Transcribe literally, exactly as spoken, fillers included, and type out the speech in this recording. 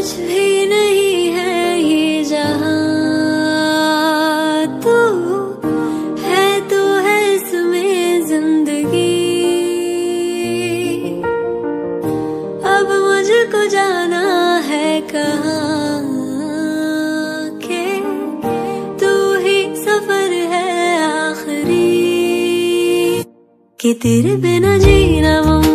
भी नहीं है ये जहां, तू है तो है इसमें जिंदगी। अब मुझको जाना है कहाँ के तू ही सफर है आखिरी, कि तेरे बिना जीना मुमकिन